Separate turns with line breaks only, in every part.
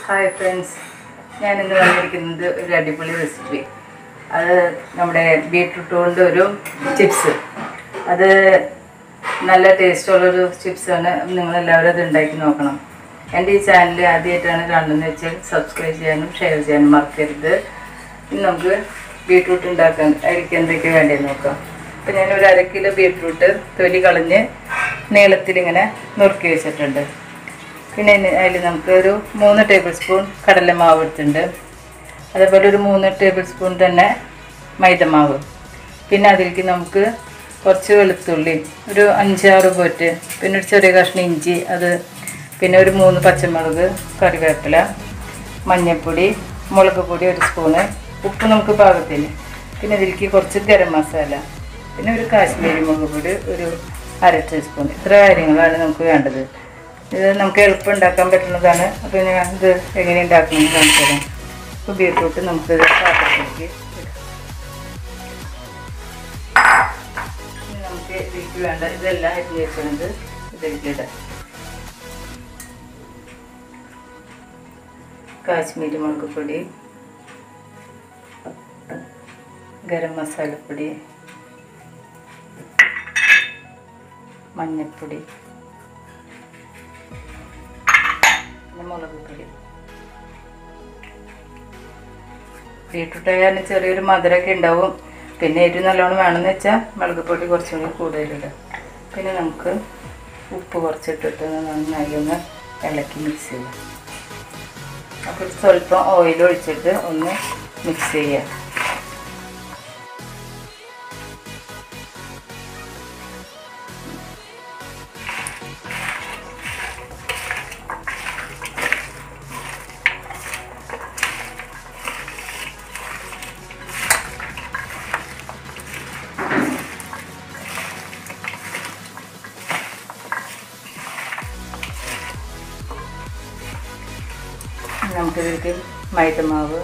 Hi friends, ഞാനിന്ന് വന്നിരിക്കുന്നത് ഒരു അടിപൊളി റെസിപ്പി. അത് നമ്മുടെ ബീട്രൂട്ട് കൊണ്ട് ഒരു ചിപ്സ്. അത് നല്ല ടേസ്റ്റുള്ളൊരു ചിപ്സാണ്. നിങ്ങളെല്ലാവരും അത് ഉണ്ടാക്കി നോക്കണം. എൻ്റെ ഈ ചാനൽ ആദ്യമായിട്ടാണ് കാണുന്നതെന്ന് വെച്ചാൽ സബ്സ്ക്രൈബ് ചെയ്യാനും ഷെയർ ചെയ്യാനും മറക്കരുത്. ഇനി നമുക്ക് ബീട്രൂട്ട് ഉണ്ടാക്കാൻ അതിലേക്ക് എന്തൊക്കെ വേണ്ടതെന്ന് നോക്കാം. അപ്പോൾ ഞാനൊരു 1/2 കിലോ ബീട്രൂട്ട് തൊലി കളഞ്ഞ് നീളത്തിലിങ്ങനെ നുറുക്കി വെച്ചിട്ടുണ്ട്. പിന്നെ അതിൽ നമുക്ക് ഒരു 3 ടേബിൾ സ്പൂൺ കടലമാവ് എടുത്തിട്ടുണ്ട്. അതേപോലെ ഒരു 3 ടേബിൾ സ്പൂൺ തന്നെ മൈദമാവ്. പിന്നെ അതിലേക്ക് നമുക്ക് കുറച്ച് വെളുത്തുള്ളി, ഒരു 5-6 പോറ്റ്, പിന്നെ ഒരു ചെറിയ കഷ്ണം ഇഞ്ചി, അത് പിന്നെ ഒരു 3 പച്ചമുളക്, കറിവേപ്പില, മഞ്ഞൾപ്പൊടി, മുളക് പൊടി 1 സ്പൂണ്, ഉപ്പ് നമുക്ക് പാകത്തിന്, പിന്നെ ഇതിലേക്ക് കുറച്ച് ഗരം മസാല, പിന്നെ ഒരു കാശ്മീരി മുളക് പൊടി ഒരു 1/2 ടീസ്പൂൺ. ഇത്ര കാര്യങ്ങളാണ് നമുക്ക് വേണ്ടത്. ഇത് നമുക്ക് എളുപ്പം ഉണ്ടാക്കാൻ പറ്റുന്നതാണ്. അപ്പോൾ ഞാൻ ഇത് എങ്ങനെ ഉണ്ടാക്കണമെന്ന് കാണിച്ചു തരാം. അപ്പോൾ ബീട്രൂട്ട് നമുക്ക് പാത്രത്തിലേക്ക് നമുക്ക് ഇതിലേക്ക് വേണ്ട ഇതെല്ലാം അരിഞ്ഞ് വെക്കുന്നത് ഇതിലേക്ക് ഇടാം. കാശ്മീരി മുളക് പൊടി, ഗരം മസാലപ്പൊടി, മഞ്ഞൾപ്പൊടി, മുളക് പൊടി. ബീട്രൂട്ട് ആയാലും ചെറിയൊരു മധുരമൊക്കെ ഉണ്ടാവും. പിന്നെ എരിവ് നല്ലോണം വേണമെന്ന് വെച്ചാൽ മുളക് പൊടി കുറച്ചും കൂടി കൂടുതലിടാം. പിന്നെ നമുക്ക് ഉപ്പ് കുറച്ചിട്ടിട്ട് നന്നായി ഒന്ന് ഇളക്കി മിക്സ് ചെയ്യാം. അപ്പോൾ സ്വല്പം ഓയിൽ ഒഴിച്ചിട്ട് ഒന്ന് മിക്സ് ചെയ്യാം. നമുക്കിതിലേക്ക് മൈദമാവ്,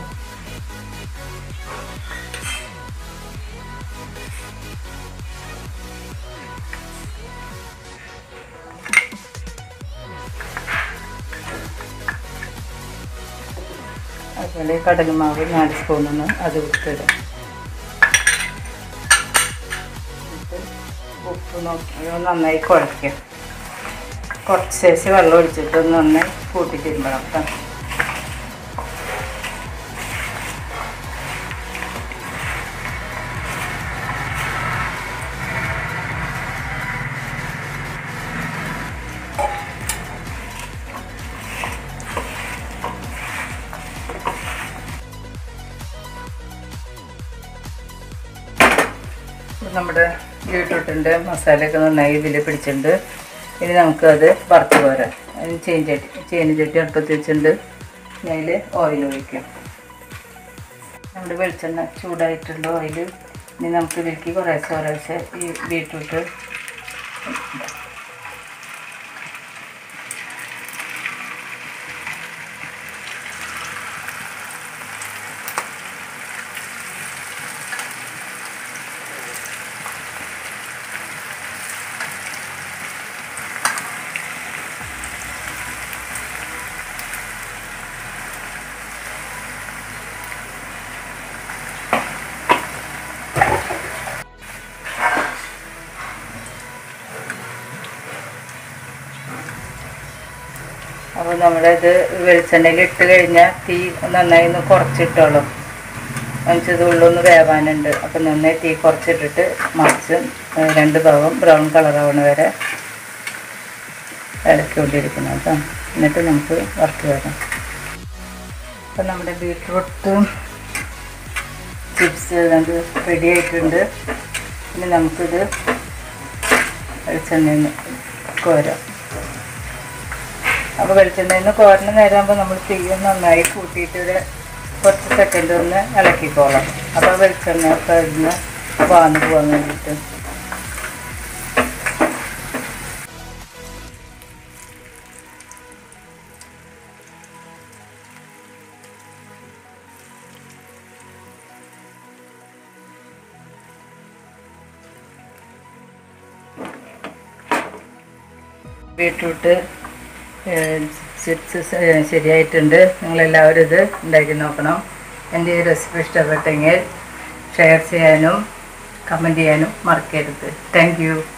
അതുപോലെ കടലമാവ് 4 സ്പൂണൊന്ന് അത് ഇട്ടിടാം. ഉപ്പ് നോക്കി നന്നായി കുഴയ്ക്കുക. കുറച്ച് ശേഷം വെള്ളം ഒഴിച്ചിട്ട് നന്നായി കൂട്ടി തിരുമ്പണം കേട്ടോ. നമ്മുടെ ബീട്രൂട്ടിൻ്റെ മസാലയൊക്കെ നന്നായി ഇതിൽ പിടിച്ചിട്ടുണ്ട്. ഇനി നമുക്കത് വറുത്ത് പോരാം. അതിന് ചീനച്ചട്ടി അടുപ്പത്ത് വെച്ചിട്ടുണ്ട്. അതിൽ ഓയിൽ ഒഴിക്കാം. നമ്മുടെ വെളിച്ചെണ്ണ ചൂടായിട്ടുള്ള ഓയിൽ. ഇനി നമുക്ക് ഇതിലേക്ക് കുറേശ്ശെ ഈ ബീട്രൂട്ട് അപ്പോൾ നമ്മളിത് വെളിച്ചെണ്ണയിൽ ഇട്ട് കഴിഞ്ഞാൽ തീ നന്നായി ഒന്ന് കുറച്ചിട്ടോളൂ. എന്നുവെച്ചത് ഉള്ളൊന്ന് വേവാനുണ്ട്. അപ്പോൾ നന്നായി തീ കുറച്ചിട്ടിട്ട് മറിച്ച് 2 ഭാഗം ബ്രൗൺ കളറാവണ വരെ ഇളക്കിക്കൊണ്ടിരിക്കണം കേട്ടോ. എന്നിട്ട് നമുക്ക് വറുത്ത് വരാം. അപ്പോൾ നമ്മുടെ ബീട്രൂട്ട് ചിപ്സ് അത് റെഡി ആയിട്ടുണ്ട്. ഇനി നമുക്കിത് വെളിച്ചെണ്ണയിൽ നിന്ന് കോരാം. അപ്പോൾ വെളിച്ചെണ്ണയിൽ നിന്ന് കോരണ നേരമാകുമ്പോൾ നമ്മൾ തീയും നന്നായി കൂട്ടിയിട്ട് ഒരു കുറച്ച് സെക്കൻഡ് ഒന്ന് ഇളക്കിക്കോളാം. അപ്പോൾ വെളിച്ചെണ്ണ ഒക്കെ ഇരുന്ന് വാന്ന് പോകാൻ വേണ്ടിയിട്ട്. ബീട്രൂട്ട് ചിപ്സ് ശരിയായിട്ടുണ്ട്. നിങ്ങളെല്ലാവരും ഇത് ഉണ്ടാക്കി നോക്കണം. എൻ്റെ ഈ റെസിപ്പി ഇഷ്ടപ്പെട്ടെങ്കിൽ ഷെയർ ചെയ്യാനും കമൻറ്റ് ചെയ്യാനും മറക്കരുത്. Thank U.